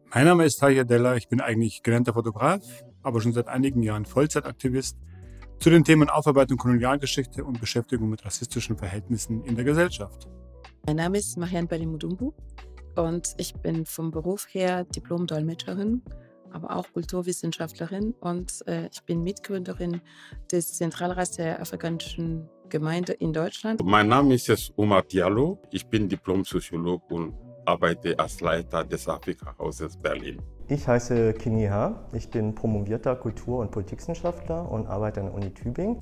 Mein Name ist Tahir Della, ich bin eigentlich gelernter Fotograf, aber schon seit einigen Jahren Vollzeitaktivist zu den Themen Aufarbeitung Kolonialgeschichte und Beschäftigung mit rassistischen Verhältnissen in der Gesellschaft. Mein Name ist Marianne Balimudumbu und ich bin vom Beruf her Diplom-Dolmetscherin, aber auch Kulturwissenschaftlerin und ich bin Mitgründerin des Zentralrats der afrikanischen Gemeinde in Deutschland. Mein Name ist jetzt Omar Diallo, ich bin Diplom-Psychologe und arbeite als Leiter des Afrika-Hauses Berlin. Ich heiße Kini Ha, ich bin promovierter Kultur- und Politikwissenschaftler und arbeite an der Uni Tübingen.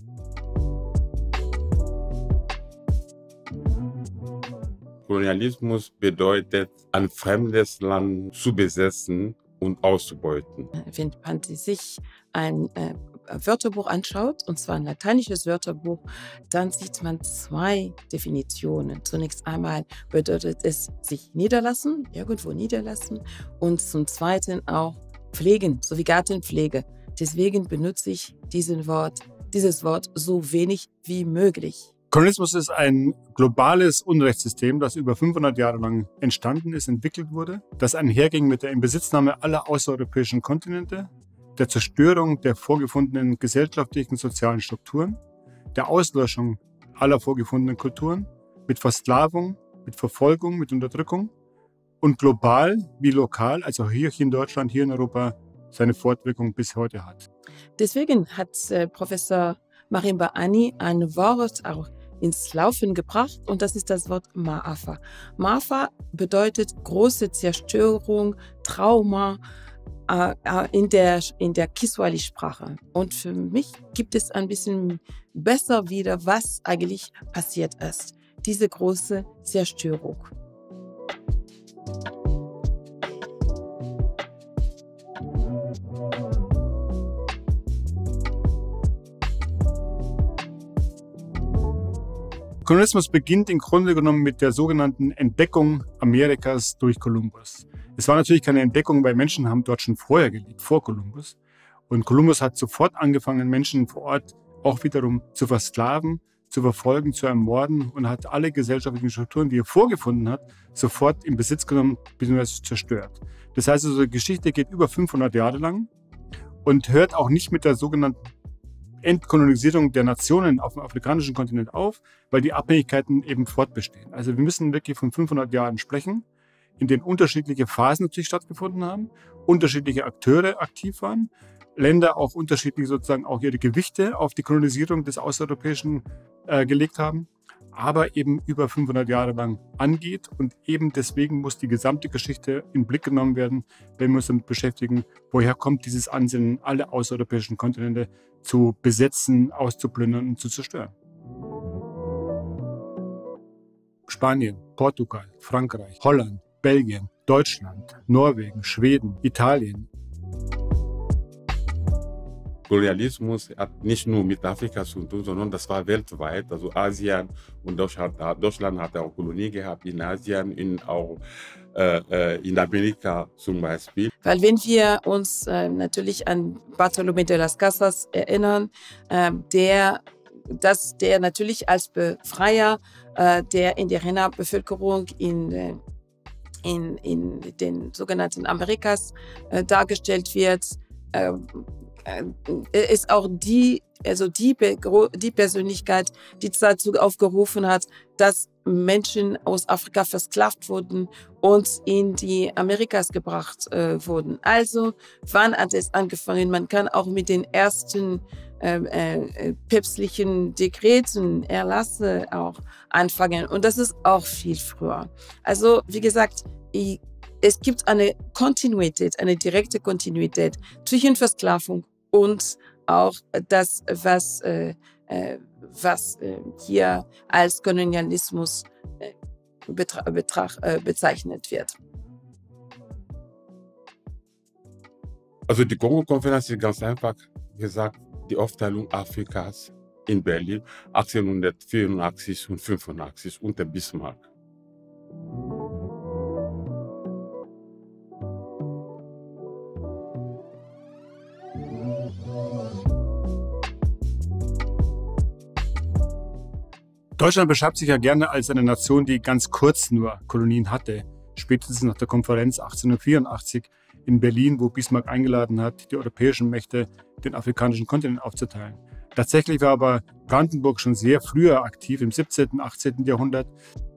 Kolonialismus bedeutet, ein fremdes Land zu besetzen und auszubeuten. Wenn man sich ein Wörterbuch anschaut, und zwar ein lateinisches Wörterbuch, dann sieht man zwei Definitionen. Zunächst einmal bedeutet es sich niederlassen, irgendwo niederlassen, und zum Zweiten auch pflegen, sowie Gartenpflege. Deswegen benutze ich dieses Wort so wenig wie möglich. Kolonialismus ist ein globales Unrechtssystem, das über 500 Jahre lang entstanden ist, entwickelt wurde, das einherging mit der Inbesitznahme aller außereuropäischen Kontinente, der Zerstörung der vorgefundenen gesellschaftlichen und sozialen Strukturen, der Auslöschung aller vorgefundenen Kulturen, mit Versklavung, mit Verfolgung, mit Unterdrückung und global wie lokal, also hier in Deutschland, hier in Europa, seine Fortwirkung bis heute hat. Deswegen hat Professor Marimba Ani ein Wort auch ins Laufen gebracht und das ist das Wort Maafa. Maafa bedeutet große Zerstörung, Trauma in der Kiswahili-Sprache. Und für mich gibt es ein bisschen besser wieder, was eigentlich passiert ist. Diese große Zerstörung. Kolonialismus beginnt im Grunde genommen mit der sogenannten Entdeckung Amerikas durch Kolumbus. Es war natürlich keine Entdeckung, weil Menschen haben dort schon vorher gelebt, vor Kolumbus. Und Kolumbus hat sofort angefangen, Menschen vor Ort auch wiederum zu versklaven, zu verfolgen, zu ermorden und hat alle gesellschaftlichen Strukturen, die er vorgefunden hat, sofort in Besitz genommen bzw. zerstört. Das heißt also, die Geschichte geht über 500 Jahre lang und hört auch nicht mit der sogenannten Entkolonisierung der Nationen auf dem afrikanischen Kontinent auf, weil die Abhängigkeiten eben fortbestehen. Also wir müssen wirklich von 500 Jahren sprechen, in denen unterschiedliche Phasen natürlich stattgefunden haben, unterschiedliche Akteure aktiv waren, Länder auch unterschiedlich sozusagen auch ihre Gewichte auf die Kolonisierung des Außereuropäischen gelegt haben, aber eben über 500 Jahre lang angeht und eben deswegen muss die gesamte Geschichte in den Blick genommen werden, wenn wir uns damit beschäftigen, woher kommt dieses Ansinnen, alle außereuropäischen Kontinente zu besetzen, auszuplündern und zu zerstören. Spanien, Portugal, Frankreich, Holland, Belgien, Deutschland, Norwegen, Schweden, Italien. Kolonialismus hat nicht nur mit Afrika zu tun, sondern das war weltweit, also Asien und Deutschland hat auch Kolonie gehabt in Asien, auch in Amerika zum Beispiel. Weil wenn wir uns natürlich an Bartolomé de las Casas erinnern, der natürlich als Befreier der indigener Bevölkerung in den sogenannten Amerikas dargestellt wird, ist auch die Persönlichkeit, die dazu aufgerufen hat, dass Menschen aus Afrika versklavt wurden und in die Amerikas gebracht wurden. Also wann hat es angefangen? Man kann auch mit den ersten päpstlichen Dekreten, Erlasse auch anfangen. Und das ist auch viel früher. Also wie gesagt, es gibt eine Kontinuität, eine direkte Kontinuität zwischen Versklavung und auch das, was hier als Kolonialismus bezeichnet wird. Also die Kongo-Konferenz ist ganz einfach gesagt, die Aufteilung Afrikas in Berlin 1884 und 85 unter Bismarck. Deutschland beschreibt sich ja gerne als eine Nation, die ganz kurz nur Kolonien hatte. Spätestens nach der Konferenz 1884 in Berlin, wo Bismarck eingeladen hat, die europäischen Mächte den afrikanischen Kontinent aufzuteilen. Tatsächlich war aber Brandenburg schon sehr früher aktiv, im 17., 18. Jahrhundert.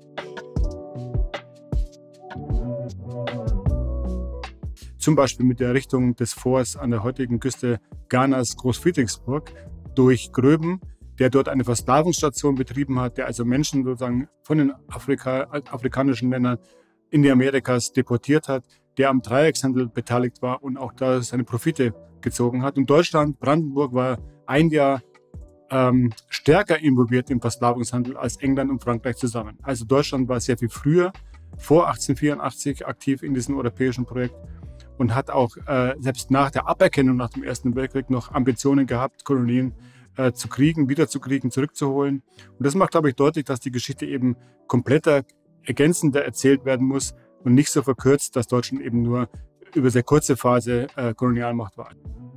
Zum Beispiel mit der Errichtung des Forts an der heutigen Küste Ghanas, Großfriedrichsburg, durch Gröben, der dort eine Versklavungsstation betrieben hat, der also Menschen sozusagen von den afrikanischen Ländern in die Amerikas deportiert hat, der am Dreieckshandel beteiligt war und auch da seine Profite gezogen hat. Und Deutschland, Brandenburg, war ein Jahr stärker involviert im Versklavungshandel als England und Frankreich zusammen. Also Deutschland war sehr viel früher, vor 1884, aktiv in diesem europäischen Projekt und hat auch selbst nach der Aberkennung nach dem Ersten Weltkrieg noch Ambitionen gehabt, Kolonien zu kriegen, wiederzukriegen, zurückzuholen. Und das macht, glaube ich, deutlich, dass die Geschichte eben kompletter, ergänzender erzählt werden muss und nicht so verkürzt, dass Deutschland eben nur über sehr kurze Phase Kolonialmacht war.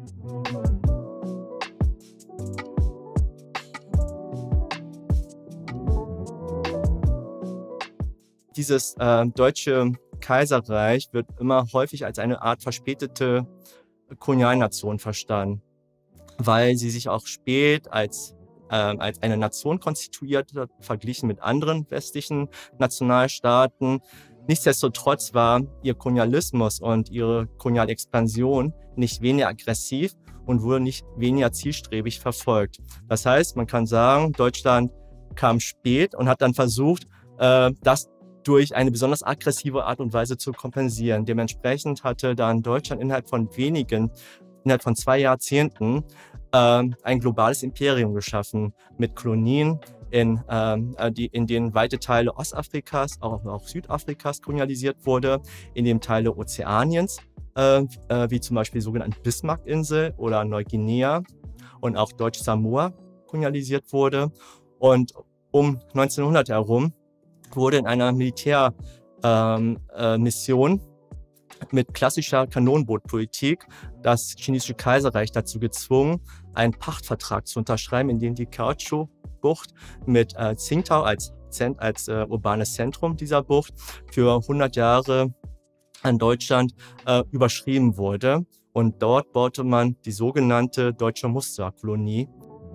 Dieses deutsche Kaiserreich wird immer häufig als eine Art verspätete Kolonialnation verstanden, weil sie sich auch spät als eine Nation konstituiert hat, verglichen mit anderen westlichen Nationalstaaten. Nichtsdestotrotz war ihr Kolonialismus und ihre Kolonialexpansion nicht weniger aggressiv und wurde nicht weniger zielstrebig verfolgt. Das heißt, man kann sagen, Deutschland kam spät und hat dann versucht, das durch eine besonders aggressive Art und Weise zu kompensieren. Dementsprechend hatte dann Deutschland innerhalb von 2 Jahrzehnten ein globales Imperium geschaffen mit Kolonien, in denen weite Teile Ostafrikas, auch Südafrikas kolonialisiert wurde, in dem Teile Ozeaniens, wie zum Beispiel die sogenannte Bismarck-Insel oder Neuguinea und auch Deutsch-Samoa kolonialisiert wurde. Und um 1900 herum wurde in einer Militärmission mit klassischer Kanonenbootpolitik das chinesische Kaiserreich dazu gezwungen, einen Pachtvertrag zu unterschreiben, in dem die Kaohsiung-Bucht mit Tsingtao als urbanes Zentrum dieser Bucht für 100 Jahre an Deutschland überschrieben wurde. Und dort baute man die sogenannte Deutsche Musterkolonie.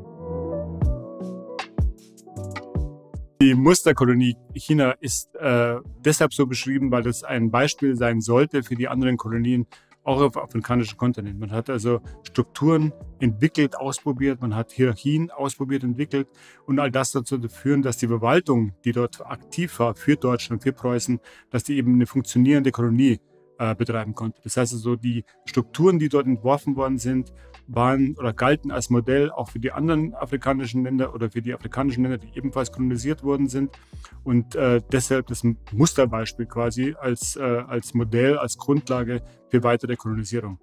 Die Musterkolonie China ist deshalb so beschrieben, weil das ein Beispiel sein sollte für die anderen Kolonien, auch auf dem afrikanischen Kontinent. Man hat also Strukturen entwickelt, ausprobiert, man hat Hierarchien ausprobiert, entwickelt und all das dazu führen, dass die Verwaltung, die dort aktiv war für Deutschland, für Preußen, dass die eben eine funktionierende Kolonie betreiben konnte. Das heißt also, die Strukturen, die dort entworfen worden sind, waren oder galten als Modell auch für die anderen afrikanischen Länder oder für die afrikanischen Länder, die ebenfalls kolonisiert worden sind. Und deshalb das Musterbeispiel quasi als Modell, als Grundlage für weitere Kolonisierung.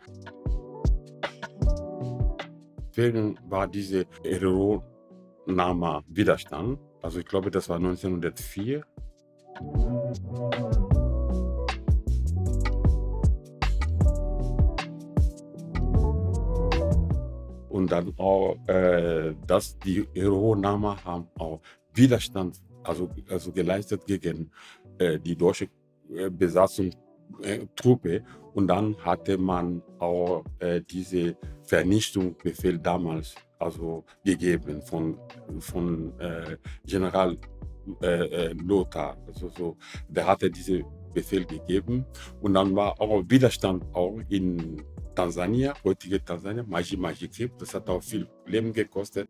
Deswegen war diese Ero-Nama-Widerstand, also ich glaube, das war 1904. Und dann auch, dass die Ero-Nama haben auch Widerstand geleistet gegen die deutsche Besatzungstruppe. Und dann hatte man auch diese Vernichtungsbefehl damals gegeben von General Lothar. Der hatte diesen Befehl gegeben. Und dann war auch Widerstand auch in Tansania, heutige Tansania, Maji-Maji-Krieg. Das hat auch viel Leben gekostet.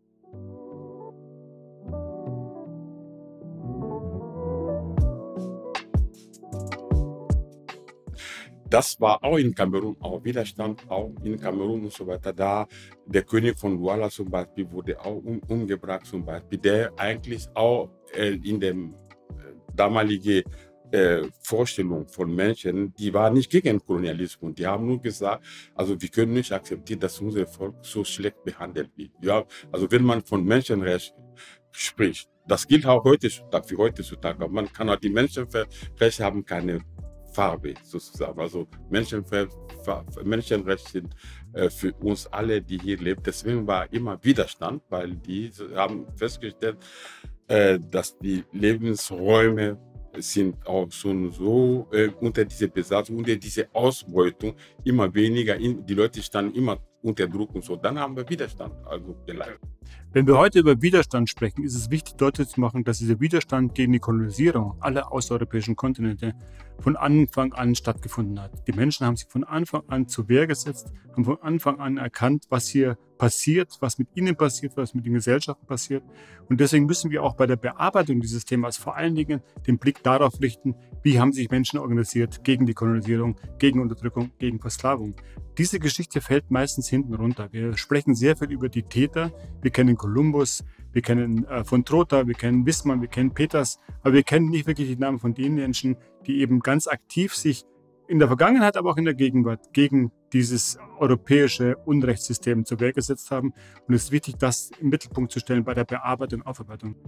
Das war auch in Kamerun, auch Widerstand, auch in Kamerun und so weiter. Da der König von Douala zum Beispiel wurde auch umgebracht zum Beispiel, der eigentlich auch in dem damaligen Vorstellung von Menschen, die war nicht gegen Kolonialismus. Die haben nur gesagt, also wir können nicht akzeptieren, dass unser Volk so schlecht behandelt wird. Ja, also wenn man von Menschenrecht spricht, das gilt auch heutzutage. Man kann auch die Menschenrechte haben keine Farbe sozusagen. Also Menschenrechte sind für uns alle, die hier leben. Deswegen war immer Widerstand, weil die haben festgestellt, dass die Lebensräume sind auch schon so unter diese Besatzung, unter diese Ausbeutung immer weniger. Die Leute standen immer unter Druck und so. Dann haben wir Widerstand geleistet. Wenn wir heute über Widerstand sprechen, ist es wichtig, deutlich zu machen, dass dieser Widerstand gegen die Kolonisierung aller außereuropäischen Kontinente von Anfang an stattgefunden hat. Die Menschen haben sich von Anfang an zur Wehr gesetzt, haben von Anfang an erkannt, was hier passiert, was mit ihnen passiert, was mit den Gesellschaften passiert. Und deswegen müssen wir auch bei der Bearbeitung dieses Themas vor allen Dingen den Blick darauf richten, wie haben sich Menschen organisiert gegen die Kolonisierung, gegen Unterdrückung, gegen Versklavung. Diese Geschichte fällt meistens hinten runter. Wir sprechen sehr viel über die Täter. Wir kennen Kolumbus, wir kennen von Trotha, wir kennen Wismar, wir kennen Peters, aber wir kennen nicht wirklich die Namen von den Menschen, die eben ganz aktiv sich in der Vergangenheit, aber auch in der Gegenwart gegen dieses europäische Unrechtssystem zur Wehr gesetzt haben. Und es ist wichtig, das im Mittelpunkt zu stellen bei der Bearbeitung und Aufarbeitung.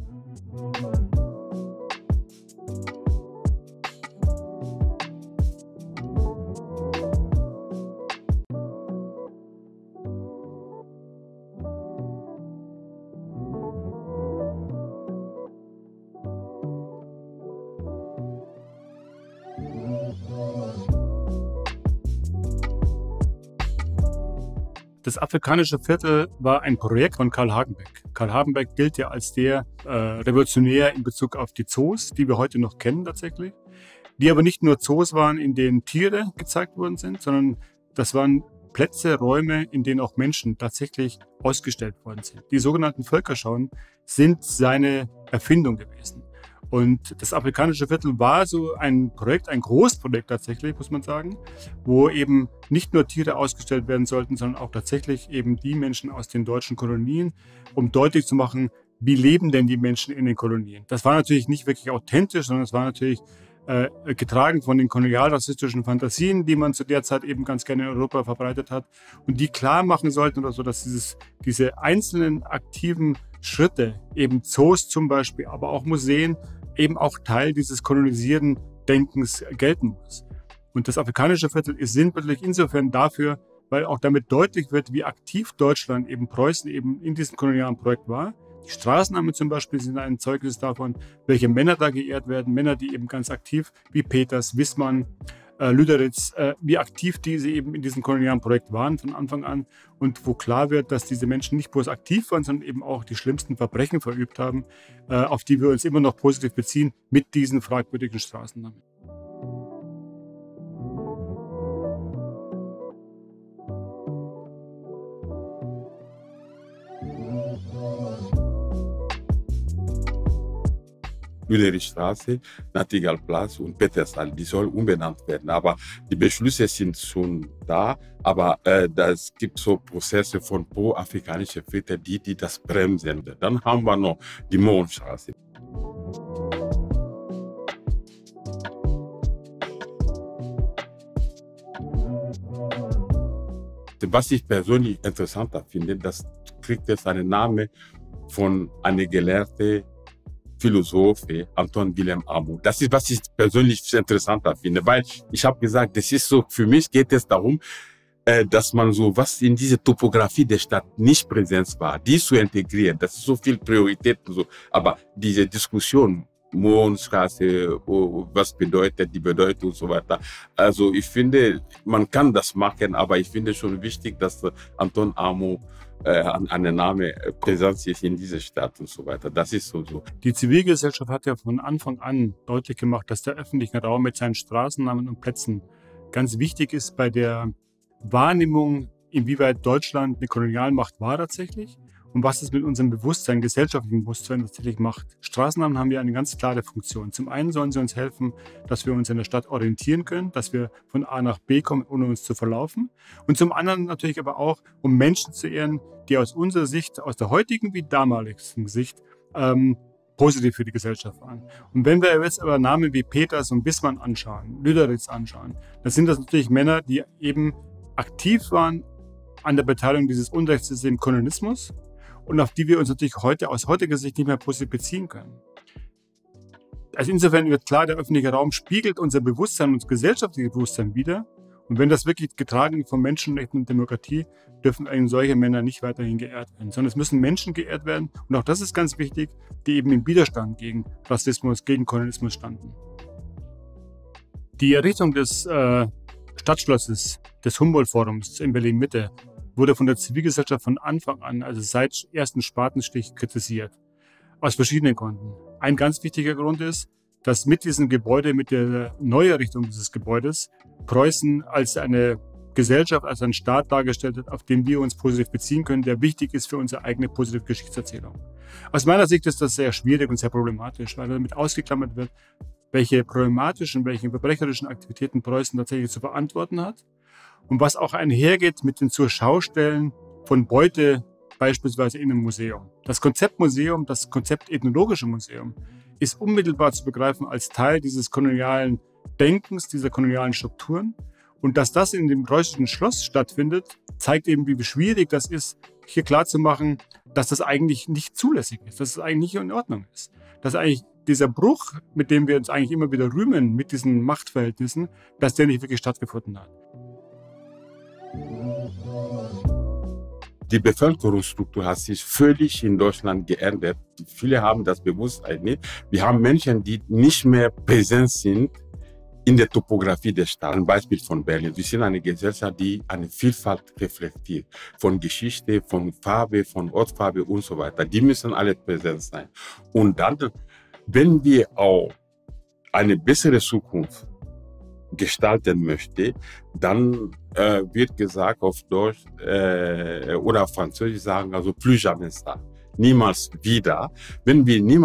Das afrikanische Viertel war ein Projekt von Karl Hagenbeck. Karl Hagenbeck gilt ja als der Revolutionär in Bezug auf die Zoos, die wir heute noch kennen tatsächlich. Die aber nicht nur Zoos waren, in denen Tiere gezeigt worden sind, sondern das waren Plätze, Räume, in denen auch Menschen tatsächlich ausgestellt worden sind. Die sogenannten Völkerschauen sind seine Erfindung gewesen. Und das afrikanische Viertel war so ein Projekt, ein Großprojekt tatsächlich, muss man sagen, wo eben nicht nur Tiere ausgestellt werden sollten, sondern auch tatsächlich eben die Menschen aus den deutschen Kolonien, um deutlich zu machen, wie leben denn die Menschen in den Kolonien. Das war natürlich nicht wirklich authentisch, sondern es war natürlich getragen von den kolonialrassistischen Fantasien, die man zu der Zeit eben ganz gerne in Europa verbreitet hat und die klar machen sollten oder so, dass diese einzelnen aktiven Schritte, eben Zoos zum Beispiel, aber auch Museen, eben auch Teil dieses kolonisierenden Denkens gelten muss. Und das afrikanische Viertel ist sinnbildlich insofern dafür, weil auch damit deutlich wird, wie aktiv Deutschland, eben Preußen, eben in diesem kolonialen Projekt war. Die Straßennamen zum Beispiel sind ein Zeugnis davon, welche Männer da geehrt werden. Männer, die eben ganz aktiv, wie Peters, Wismar, Lüderitz, wie aktiv diese eben in diesem kolonialen Projekt waren von Anfang an und wo klar wird, dass diese Menschen nicht bloß aktiv waren, sondern eben auch die schlimmsten Verbrechen verübt haben, auf die wir uns immer noch positiv beziehen mit diesen fragwürdigen Straßennamen. Lüderichstraße, Nachtigallplatz und Petersal, die soll umbenannt werden. Aber die Beschlüsse sind schon da, aber es gibt so Prozesse von pro-afrikanischen Väter, die das bremsen. Dann haben wir noch die Mohnstraße. Was ich persönlich interessanter finde, das kriegt jetzt einen Namen von einer gelehrten Philosoph, Anton Wilhelm Amo. Das ist, was ich persönlich interessanter finde, weil ich habe gesagt, das ist so, für mich geht es darum, dass man so was in diese Topografie der Stadt nicht präsent war, die zu integrieren. Das ist so viel Priorität und so. Aber diese Diskussion, Mohnstraße, was bedeutet die Bedeutung und so weiter. Also ich finde, man kann das machen, aber ich finde schon wichtig, dass Anton Amo eine Name präsent ist in dieser Stadt und so weiter. Das ist so. Die Zivilgesellschaft hat ja von Anfang an deutlich gemacht, dass der öffentliche Raum mit seinen Straßennamen und Plätzen ganz wichtig ist bei der Wahrnehmung, inwieweit Deutschland eine Kolonialmacht war tatsächlich und was es mit unserem Bewusstsein, gesellschaftlichen Bewusstsein tatsächlich macht. Straßennamen haben ja eine ganz klare Funktion. Zum einen sollen sie uns helfen, dass wir uns in der Stadt orientieren können, dass wir von A nach B kommen, ohne uns zu verlaufen. Und zum anderen natürlich aber auch, um Menschen zu ehren, die aus unserer Sicht, aus der heutigen wie damaligen Sicht, positiv für die Gesellschaft waren. Und wenn wir jetzt aber Namen wie Peters und Wismar anschauen, Lüderitz anschauen, dann sind das natürlich Männer, die eben aktiv waren an der Beteiligung dieses Unrechtssystems Kolonialismus und auf die wir uns natürlich heute aus heutiger Sicht nicht mehr positiv beziehen können. Also insofern wird klar, der öffentliche Raum spiegelt unser Bewusstsein, unser gesellschaftliches Bewusstsein wider. Und wenn das wirklich getragen ist von Menschenrechten und Demokratie, dürfen eigentlich solche Männer nicht weiterhin geehrt werden, sondern es müssen Menschen geehrt werden. Und auch das ist ganz wichtig, die eben im Widerstand gegen Rassismus, gegen Kolonialismus standen. Die Errichtung des Stadtschlosses, des Humboldt-Forums in Berlin-Mitte, wurde von der Zivilgesellschaft von Anfang an, also seit ersten Spatenstich, kritisiert. Aus verschiedenen Gründen. Ein ganz wichtiger Grund ist, dass mit diesem Gebäude, mit der Neuerrichtung dieses Gebäudes, Preußen als eine Gesellschaft, als ein Staat dargestellt wird, auf den wir uns positiv beziehen können, der wichtig ist für unsere eigene positive Geschichtserzählung. Aus meiner Sicht ist das sehr schwierig und sehr problematisch, weil damit ausgeklammert wird, welche problematischen, welche verbrecherischen Aktivitäten Preußen tatsächlich zu verantworten hat und was auch einhergeht mit den Zurschaustellen von Beute, beispielsweise in einem Museum. Das Konzept Museum, das Konzept Ethnologische Museum, ist unmittelbar zu begreifen als Teil dieses kolonialen Denkens, dieser kolonialen Strukturen. Und dass das in dem preußischen Schloss stattfindet, zeigt eben, wie schwierig das ist, hier klarzumachen, dass das eigentlich nicht zulässig ist, dass es eigentlich nicht in Ordnung ist. Dass eigentlich dieser Bruch, mit dem wir uns eigentlich immer wieder rühmen, mit diesen Machtverhältnissen, dass der nicht wirklich stattgefunden hat. Die Bevölkerungsstruktur hat sich völlig in Deutschland geändert. Viele haben das Bewusstsein nicht. Wir haben Menschen, die nicht mehr präsent sind in der Topografie der Stadt. Ein Beispiel von Berlin. Wir sind eine Gesellschaft, die eine Vielfalt reflektiert. Von Geschichte, von Farbe, von Ortsfarbe und so weiter. Die müssen alle präsent sein. Und dann, wenn wir auch eine bessere Zukunft gestalten möchte, dann wird gesagt auf Deutsch oder auf Französisch sagen, also plus jamais ça. Niemals wieder. Wenn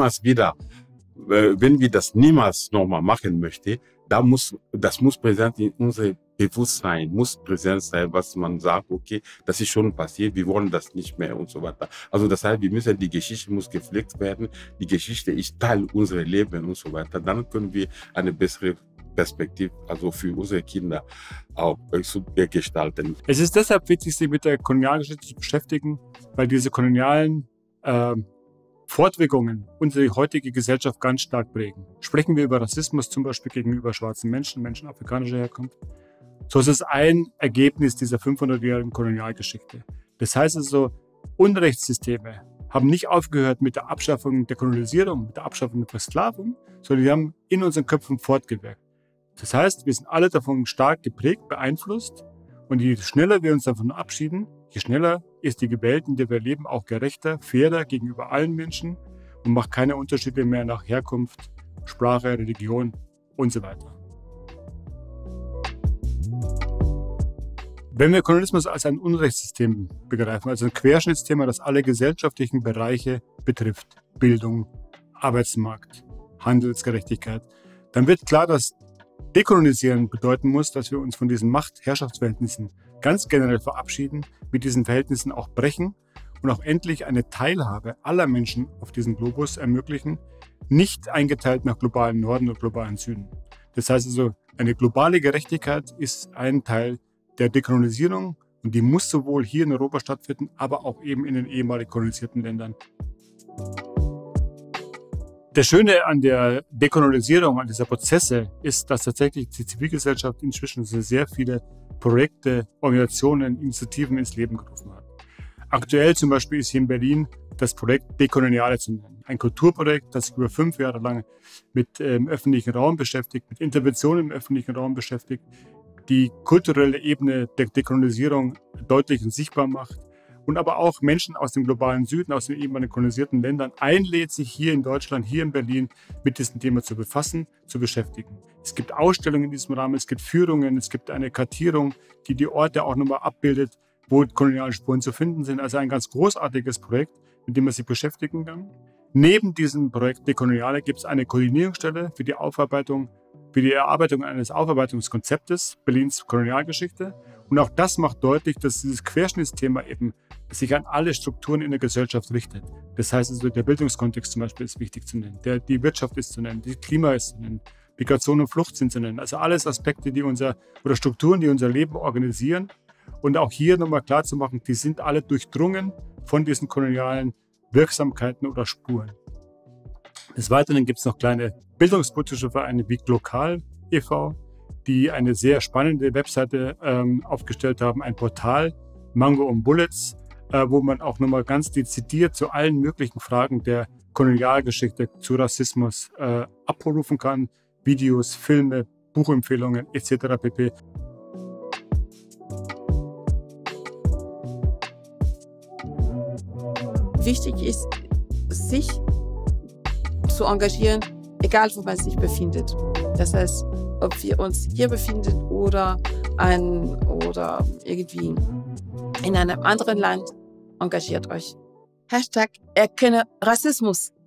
wir das niemals nochmal machen möchten, das muss präsent in unserem Bewusstsein, muss präsent sein, was man sagt, okay, das ist schon passiert, wir wollen das nicht mehr und so weiter. Also das heißt, die Geschichte muss gepflegt werden, die Geschichte ist Teil unseres Lebens und so weiter. Dann können wir eine bessere Perspektive, also für unsere Kinder auch gestalten. Es ist deshalb wichtig, sich mit der Kolonialgeschichte zu beschäftigen, weil diese kolonialen Fortwirkungen unsere heutige Gesellschaft ganz stark prägen. Sprechen wir über Rassismus zum Beispiel gegenüber schwarzen Menschen afrikanischer Herkunft, so ist es ein Ergebnis dieser 500-jährigen Kolonialgeschichte. Das heißt also, Unrechtssysteme haben nicht aufgehört mit der Abschaffung der Kolonisierung, mit der Abschaffung der Versklavung, sondern die haben in unseren Köpfen fortgewirkt. Das heißt, wir sind alle davon stark geprägt, beeinflusst und je schneller wir uns davon abschieden, je schneller ist die Welt, in der wir leben, auch gerechter, fairer gegenüber allen Menschen und macht keine Unterschiede mehr nach Herkunft, Sprache, Religion und so weiter. Wenn wir Kolonialismus als ein Unrechtssystem begreifen, also ein Querschnittsthema, das alle gesellschaftlichen Bereiche betrifft, Bildung, Arbeitsmarkt, Handelsgerechtigkeit, dann wird klar, dass Dekolonisieren bedeuten muss, dass wir uns von diesen Macht-Herrschaftsverhältnissen ganz generell verabschieden, mit diesen Verhältnissen auch brechen und auch endlich eine Teilhabe aller Menschen auf diesem Globus ermöglichen, nicht eingeteilt nach globalen Norden und globalen Süden. Das heißt also, eine globale Gerechtigkeit ist ein Teil der Dekolonisierung und die muss sowohl hier in Europa stattfinden, aber auch eben in den ehemalig kolonisierten Ländern. Das Schöne an der Dekolonisierung, an dieser Prozesse, ist, dass tatsächlich die Zivilgesellschaft inzwischen sehr viele Projekte, Organisationen, Initiativen ins Leben gerufen hat. Aktuell zum Beispiel ist hier in Berlin das Projekt Dekoloniale zu nennen. Ein Kulturprojekt, das sich über 5 Jahre lang mit öffentlichen Raum beschäftigt, mit Interventionen im öffentlichen Raum beschäftigt, die kulturelle Ebene der Dekolonisierung deutlich und sichtbar macht und aber auch Menschen aus dem globalen Süden, aus den ehemaligen kolonisierten Ländern einlädt, sich hier in Deutschland, hier in Berlin mit diesem Thema zu befassen, zu beschäftigen. Es gibt Ausstellungen in diesem Rahmen, es gibt Führungen, es gibt eine Kartierung, die die Orte auch nochmal abbildet, wo koloniale Spuren zu finden sind. Also ein ganz großartiges Projekt, mit dem man sich beschäftigen kann. Neben diesem Projekt Dekoloniale gibt es eine Koordinierungsstelle für die Erarbeitung eines Aufarbeitungskonzeptes Berlins Kolonialgeschichte. Und auch das macht deutlich, dass dieses Querschnittsthema eben sich an alle Strukturen in der Gesellschaft richtet. Das heißt also, der Bildungskontext zum Beispiel ist wichtig zu nennen, die Wirtschaft ist zu nennen, die Klima ist zu nennen, Migration und Flucht sind zu nennen. Also alles Aspekte, oder Strukturen, die unser Leben organisieren. Und auch hier nochmal klar zu machen, die sind alle durchdrungen von diesen kolonialen Wirksamkeiten oder Spuren. Des Weiteren gibt es noch kleine bildungspolitische Vereine wie Glokal e.V., die eine sehr spannende Webseite aufgestellt haben, ein Portal, Mango und Bullets, wo man auch nochmal ganz dezidiert zu allen möglichen Fragen der Kolonialgeschichte, zu Rassismus abrufen kann. Videos, Filme, Buchempfehlungen etc. pp. Wichtig ist, sich zu engagieren, egal wo man sich befindet. Das heißt, ob wir uns hier befinden oder irgendwie in einem anderen Land, engagiert euch. #Erkenne Rassismus.